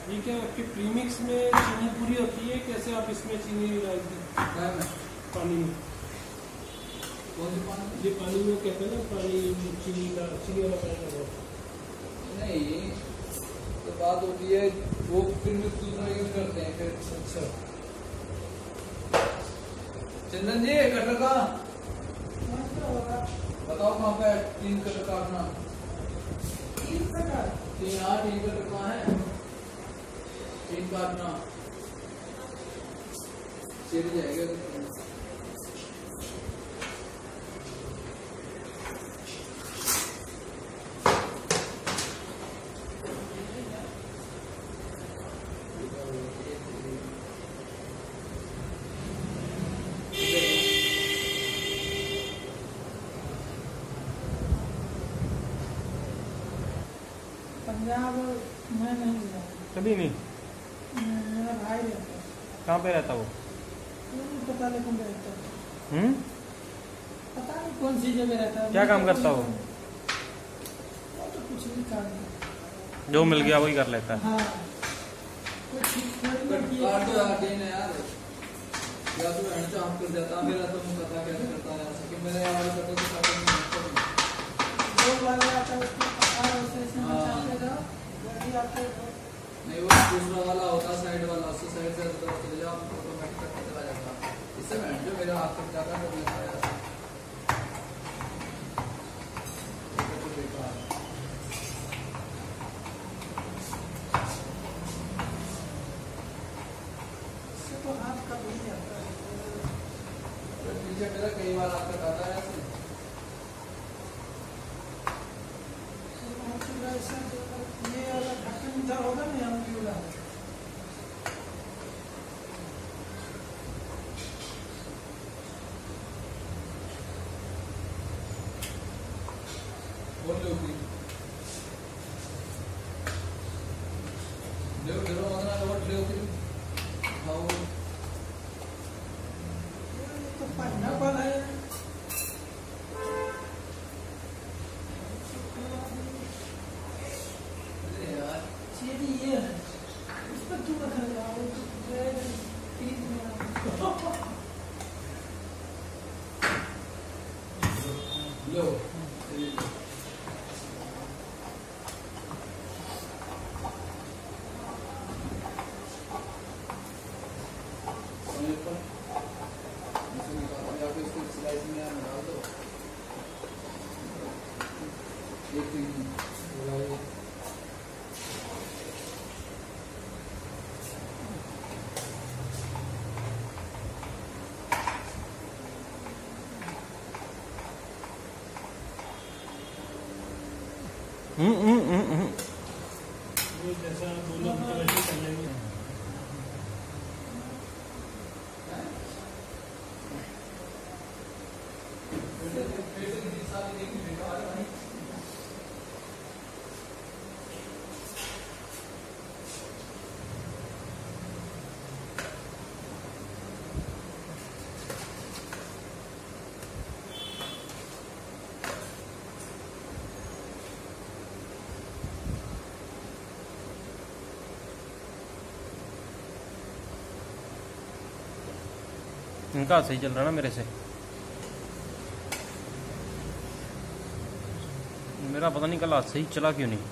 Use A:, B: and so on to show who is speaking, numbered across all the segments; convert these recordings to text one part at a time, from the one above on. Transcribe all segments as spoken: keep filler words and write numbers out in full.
A: ये क्या आपके प्रीमिक्स में चीनी पूरी होती है, कैसे आप इसमें चीनी डालते हैं पानी में?
B: कौन सी पानी?
A: ये पानी में कहते हैं ना, पानी चीनी का चीनी वाला पानी लगा।
B: नहीं तो बात होती है वो प्रीमिक्स दूसरा यूज करते हैं फिर।
A: अच्छा
B: चंदन जी कटर का बताओ कहाँ पे तीन कटर काटना? तीन कटर? तीन हाँ तीन कटर कहाँ है? तीन काटना चिर जाएगा।
C: पंजाब मैं नहीं गया
D: कभी नहीं।
C: मेरा भाई रहता है।
D: कहाँ पे रहता वो?
C: नहीं पता लेकिन रहता है।
D: हम्म
C: पता नहीं कौन सी जगह रहता है।
D: क्या काम करता हो?
C: वो तो कुछ भी काम नहीं,
D: जो मिल गया वही कर लेता है।
C: हाँ कुछ थोड़ी ना किया।
B: काट दो यार दिन है यार, या तो एंड से आप कर देता मेरा तो मुझे पता कैसे करता है यार कि मेरे यार करता तो काटो नहीं।
C: दो वाला आता है उसको पका वैसे ऐसे मचाते जाओ वही आपको।
B: नहीं वो दूसरा वाला होता है साइड वाला, उससे साइड से तो चले जाओ ऑटोमेटिक कट चला जाता। इससे मैं जो मेरा हाथ तक जाता है तो लेता है तो बेकार।
C: इससे तो हाथ का भी आता है।
B: पीछे मेरा कई बार हाथ तक आता है ऐसे।
C: ये वाला ढक्कन इधर होगा ना यहाँ भी होगा।
B: बोल लो कि ले ले वरना लोट ले कि हाउ
C: तो पन्ना वाला है।
B: यार
C: चीनी ये है इस पर क्यों रखा गया वो तो फ्रीज में
B: लो
D: हम्म हम्म हम्म हम्म।
A: वो जैसा बोलो तो वैसे कर लेंगे।
D: इनका सही चल रहा ना मेरे से। मेरा पता नहीं कल आज सही चला क्यों नहीं।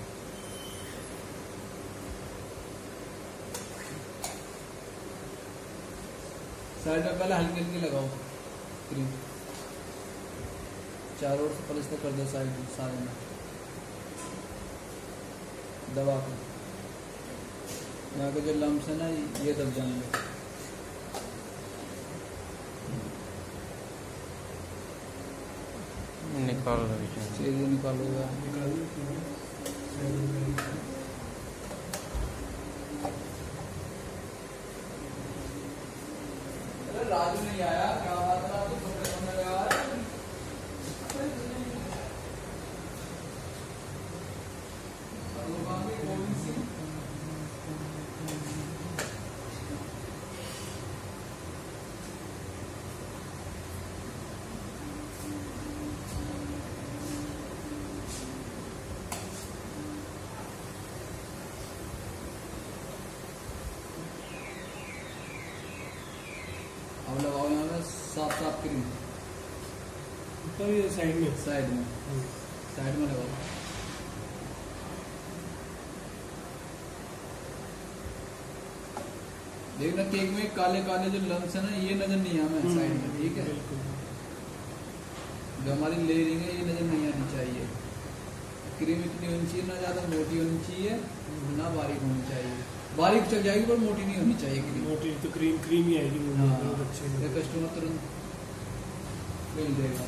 B: साइड में पहले हल्की हल्की लगाओ क्रीम, चारों ओर से पलस्तर कर दो साइड में सारे में दबा कर। यहाँ के जो लम्स है ना ये दब जाएंगे।
D: निकाल रही
B: चीज़ें निकालोगा राजू नहीं आया, क्या बात है आपको कपड़े धोने लगा है?
A: ऊपर या साइड में?
B: साइड में, साइड में लगाओ। देखना केक में काले काले जो लम्स है ना, ये नजर नहीं आना है साइड में, ठीक है? जो हमारी लेयरिंग है ये नजर नहीं आनी चाहिए। क्रीम इतनी होनी चाहिए, ना ज्यादा मोटी होनी चाहिए ना बारीक होनी चाहिए। बारीक चल जाएगी पर मोटी नहीं होनी चाहिए क्रीम।
A: मोटी तो क्रीम क्रीम ही आएगी।
B: हाँ,
A: बहुत अच्छी
B: ये कस्टमर तुरंत मिल जाएगा।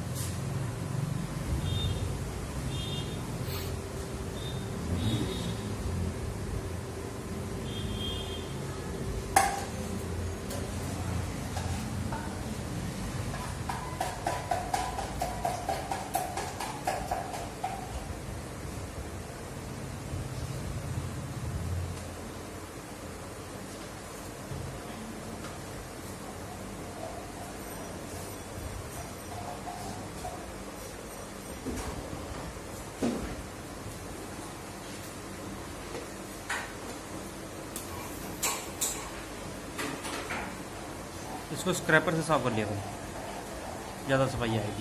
D: इसको स्क्रैपर से साफ कर लिया करो, ज़्यादा सफाई आएगी।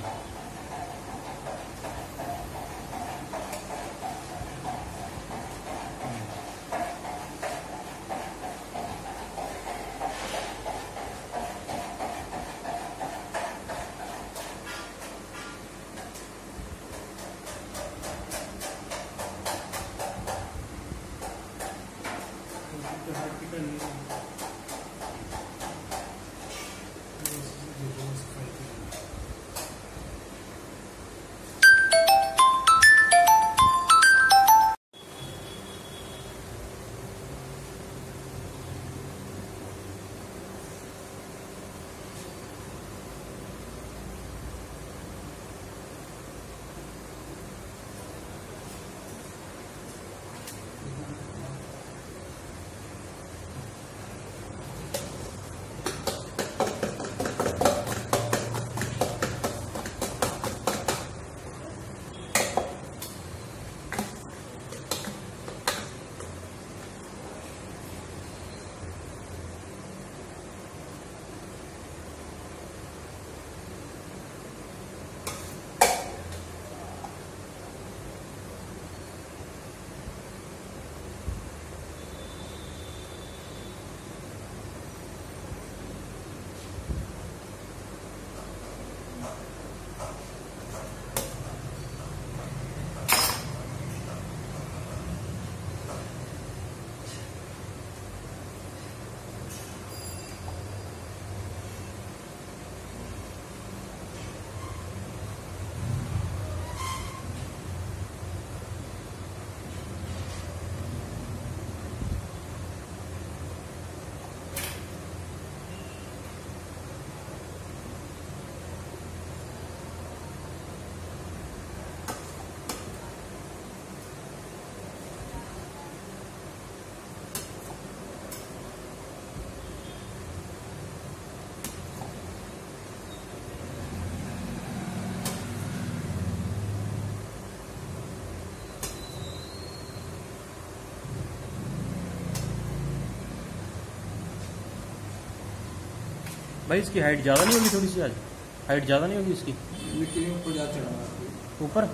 D: भाई इसकी हाइट ज़्यादा नहीं होगी? थोड़ी सी आज हाइट ज़्यादा नहीं होगी इसकी?
B: मिट्टी के ऊपर जा चढ़ा
D: ऊपर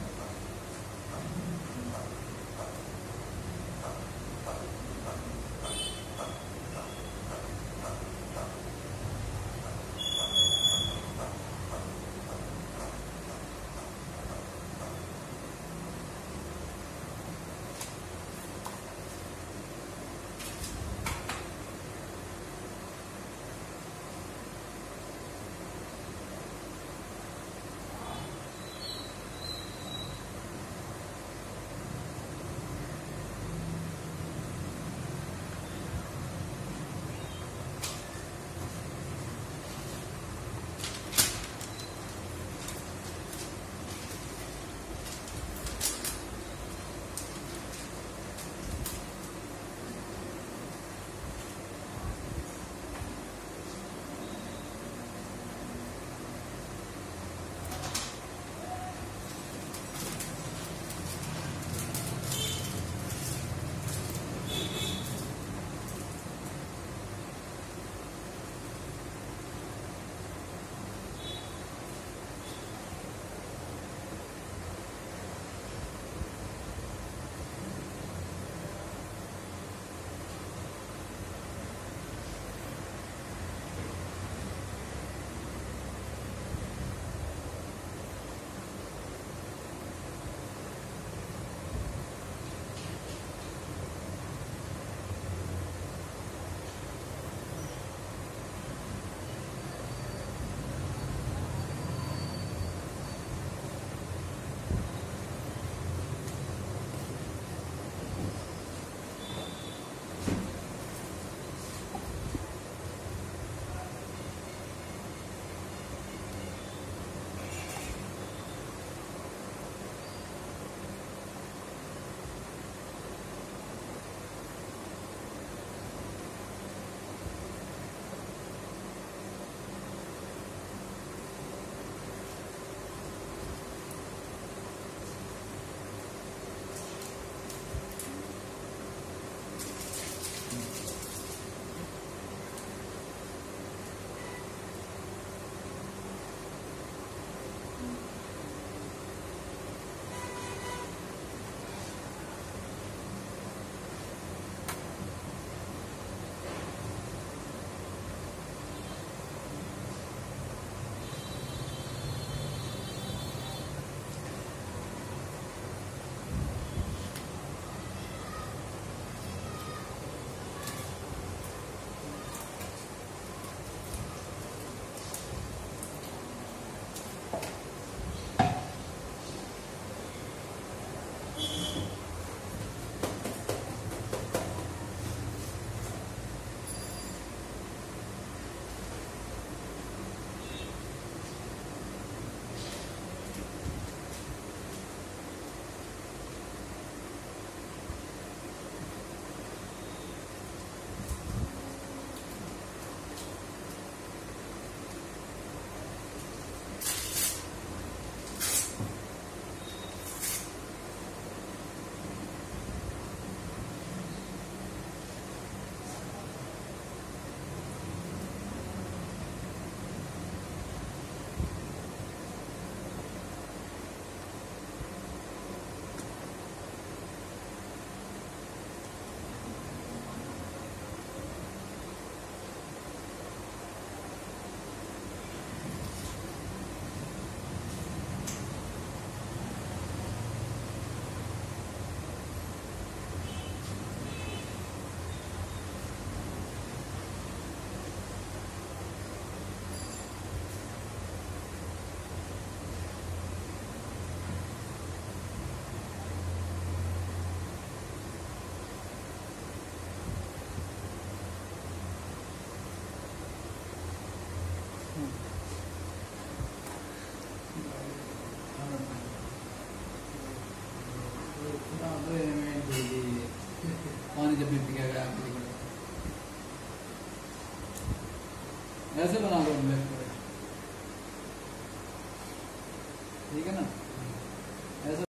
B: पानी जब भी पिया गया, ऐसे बना लो।